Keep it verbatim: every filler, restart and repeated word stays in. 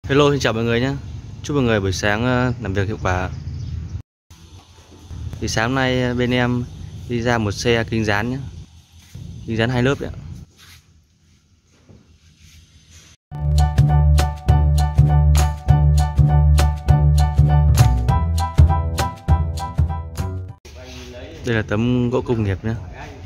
Hello, xin chào mọi người nhé. Chúc mọi người buổi sáng ờ, làm việc hiệu quả. Thì sáng nay ờ, bên em đi ra một xe kính dán nhé, kính dán hai lớp đấy ạ. Đây là tấm gỗ công nghiệp nhé.